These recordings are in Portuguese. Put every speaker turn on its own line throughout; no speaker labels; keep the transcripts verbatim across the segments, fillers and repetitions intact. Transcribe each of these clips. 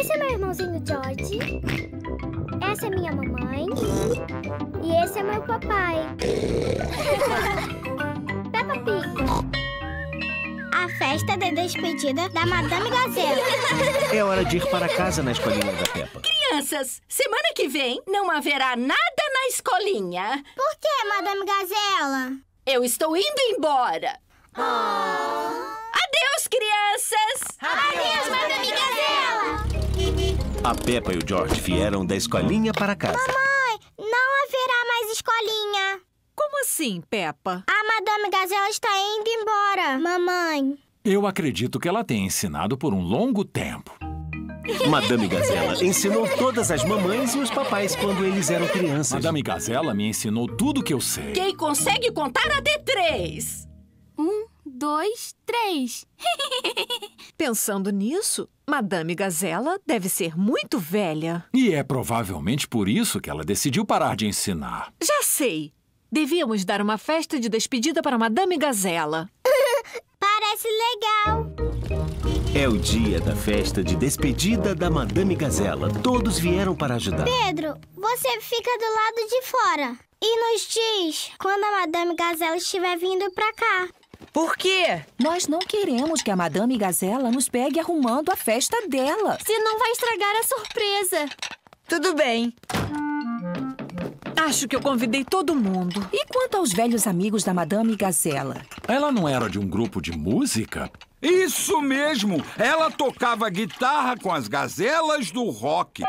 Esse é meu irmãozinho George. Essa é minha mamãe. E esse é meu papai. Peppa Pig. A festa de despedida da Madame Gazela.
É hora de ir para casa na escolinha da Peppa.
Crianças, semana que vem não haverá nada na escolinha.
Por que, Madame Gazela?
Eu estou indo embora.
Oh.
Adeus, crianças!
Adeus, Madame Gazela!
A Peppa e o George vieram da escolinha para casa.
Mamãe, não haverá mais escolinha.
Como assim, Peppa?
A Madame Gazela está indo embora, mamãe.
Eu acredito que ela tenha ensinado por um longo tempo.
Madame Gazela ensinou todas as mamães e os papais quando eles eram crianças.
Madame Gazela me ensinou tudo que eu sei.
Quem consegue contar até três?
Um, dois, três.
Pensando nisso, Madame Gazela deve ser muito velha.
E é provavelmente por isso que ela decidiu parar de ensinar.
Já sei! Devíamos dar uma festa de despedida para Madame Gazela.
Parece legal.
É o dia da festa de despedida da Madame Gazela. Todos vieram para ajudar.
Pedro, você fica do lado de fora e nos diz quando a Madame Gazela estiver vindo pra cá.
Por quê?
Nós não queremos que a Madame Gazela nos pegue arrumando a festa dela.
Senão vai estragar a surpresa.
Tudo bem.
Acho que eu convidei todo mundo.
E quanto aos velhos amigos da Madame Gazela?
Ela não era de um grupo de música?
Isso mesmo! Ela tocava guitarra com as gazelas do rock.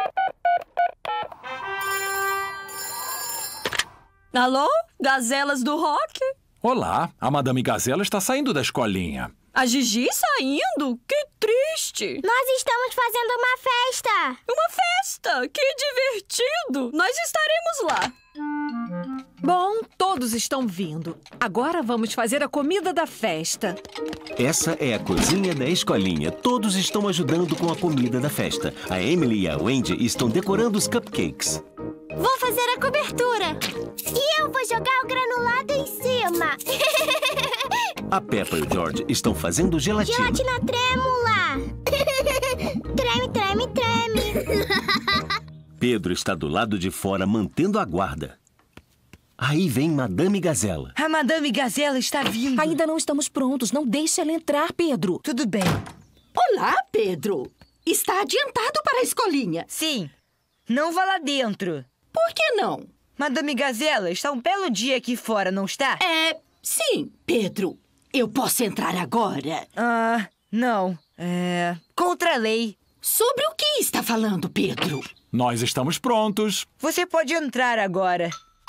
Alô? Gazelas do rock?
Olá, a Madame Gazela está saindo da escolinha.
A Gigi saindo? Que triste!
Nós estamos fazendo uma festa!
Uma festa? Que divertido! Nós estaremos lá. Bom, todos estão vindo. Agora vamos fazer a comida da festa.
Essa é a cozinha da escolinha. Todos estão ajudando com a comida da festa. A Emily e a Wendy estão decorando os cupcakes.
Vou fazer a cobertura. E eu vou jogar o granulado em cima.
A Peppa e o George estão fazendo gelatina.
Gelatina trêmula. Treme, treme, treme.
Pedro está do lado de fora mantendo a guarda. Aí vem Madame Gazela.
A Madame Gazela está vindo.
Ainda não estamos prontos. Não deixe ela entrar, Pedro.
Tudo bem.
Olá, Pedro. Está adiantado para a escolinha.
Sim. Não vá lá dentro.
Por que não?
Madame Gazela está um belo dia aqui fora, não está?
É, sim, Pedro. Eu posso entrar agora?
Ah, não. É... contra a lei.
Sobre o que está falando, Pedro?
Nós estamos prontos.
Você pode entrar agora.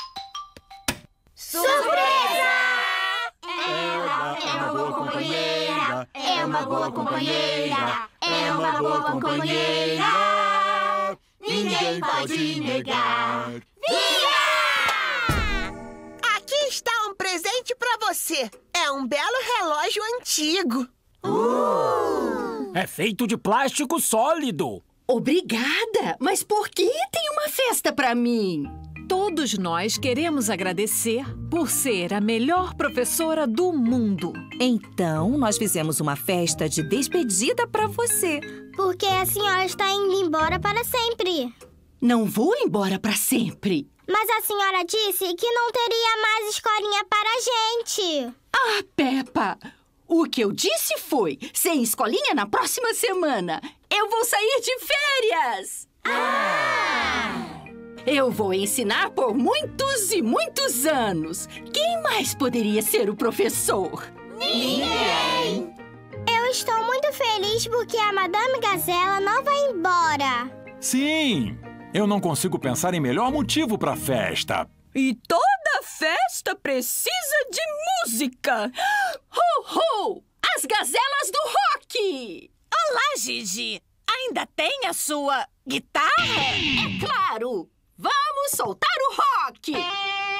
Surpresa!
Ela é uma boa companheira.
É uma boa companheira. É uma boa companheira. Ninguém pode negar. Viva!
Aqui está um presente para você. É um belo relógio antigo.
Uh! É feito de plástico sólido.
Obrigada! Mas por que tem uma festa para mim?
Todos nós queremos agradecer por ser a melhor professora do mundo.
Então, nós fizemos uma festa de despedida para você.
Porque a senhora está indo embora para sempre.
Não vou embora para sempre.
Mas a senhora disse que não teria mais escolinha para a gente.
Ah, Peppa! O que eu disse foi, sem escolinha na próxima semana, eu vou sair de férias! Ah! Eu vou ensinar por muitos e muitos anos. Quem mais poderia ser o professor?
Ninguém! Eu estou muito feliz porque a Madame Gazela não vai embora.
Sim! Eu não consigo pensar em melhor motivo para a festa.
E toda festa precisa de música!
Ho, ho! As gazelas do rock!
Olá, Gigi! Ainda tem a sua guitarra?
É claro! Vamos soltar o rock!